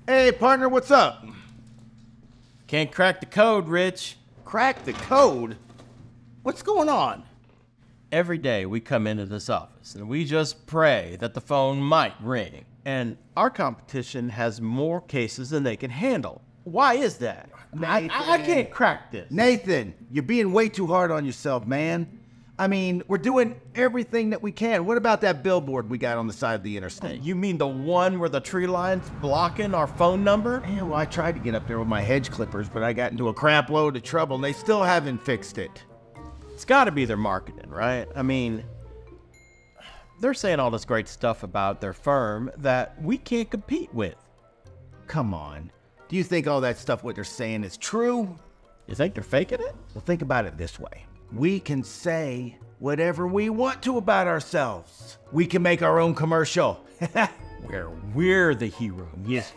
Hey, partner, what's up? Can't crack the code, Rich. Crack the code? What's going on? Every day we come into this office and we just pray that the phone might ring. And our competition has more cases than they can handle. Why is that? I can't crack this. Nathan, you're being way too hard on yourself, man. I mean, we're doing everything that we can. What about that billboard we got on the side of the interstate? You mean the one where the tree line's blocking our phone number? Yeah, well, I tried to get up there with my hedge clippers, but I got into a crap load of trouble, and they still haven't fixed it. It's gotta be their marketing, right? I mean, they're saying all this great stuff about their firm that we can't compete with. Come on. Do you think all that stuff what they're saying is true? You think they're faking it? Well, think about it this way. We can say whatever we want to about ourselves. We can make our own commercial. Where we're the hero. Yes.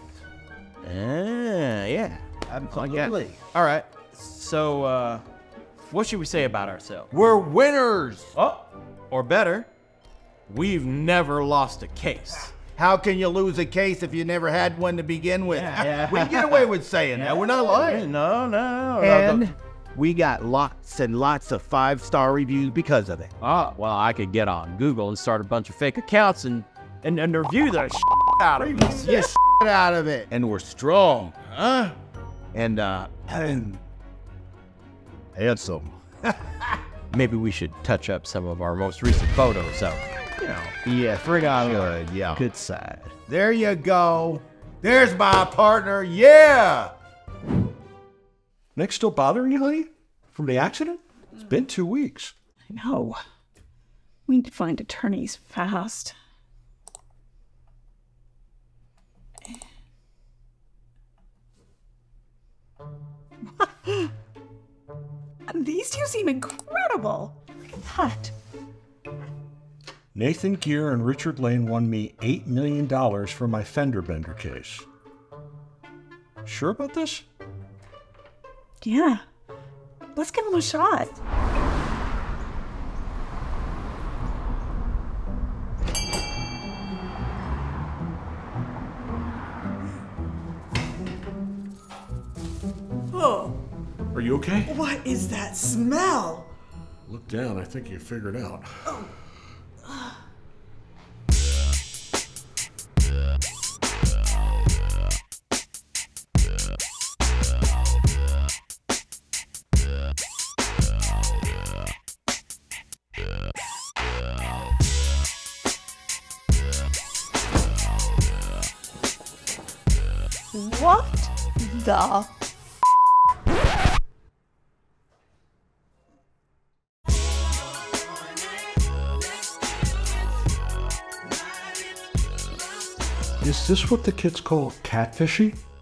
Yeah. Absolutely. All right. So, what should we say about ourselves? We're winners. Oh, or better, we've never lost a case. How can you lose a case if you never had one to begin with? Yeah. We can get away with saying that. We're not lying. No. And we got lots and lots of 5-star reviews because of it. Oh, well, I could get on Google and start a bunch of fake accounts and review the out of us. Yes, out of it. And we're strong, huh? And handsome. Maybe we should touch up some of our most recent photos, so, Yeah, bring on good, yeah. good side. There you go. There's my partner, yeah! Nick still bothering you, honey? From the accident? It's been 2 weeks. I know. We need to find attorneys fast. These two seem incredible. Look at that. Nathan Gear and Richard Lane won me $8 million for my fender bender case. Sure about this? Yeah. Let's give them a shot. Oh, Are you okay? what is that smell? Look down. I think you figured out. What the Is this what the kids call catfishing?